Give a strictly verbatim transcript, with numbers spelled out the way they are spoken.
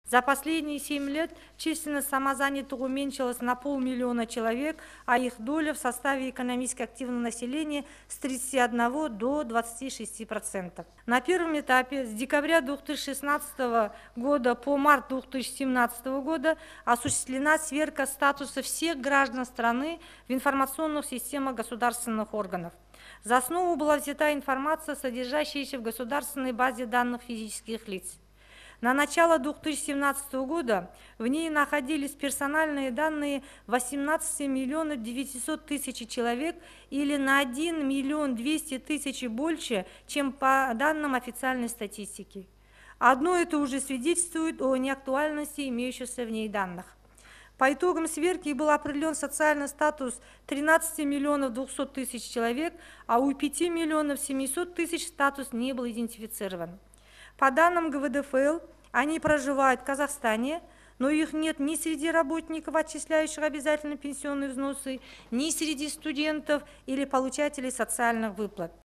За последние семь лет численность самозанятых уменьшилась на полмиллиона человек, а их доля в составе экономически активного населения с тридцати одного до двадцати шести процентов. На первом этапе с декабря две тысячи шестнадцатого года по март две тысячи семнадцатого года осуществлена сверка статуса всех граждан страны в информационных системах государственных органов. За основу была взята информация, содержащаяся в государственной базе данных физических лиц. На начало две тысячи семнадцатого года в ней находились персональные данные восемнадцати миллионов девятисот тысяч человек или на один миллион двести тысяч больше, чем по данным официальной статистики. Одно это уже свидетельствует о неактуальности имеющихся в ней данных. По итогам сверки был определен социальный статус тринадцати миллионов двухсот тысяч человек, а у пяти миллионов семисот тысяч статус не был идентифицирован. По данным гэ вэ дэ эф эл, они проживают в Казахстане, но их нет ни среди работников, отчисляющих обязательно пенсионные взносы, ни среди студентов или получателей социальных выплат.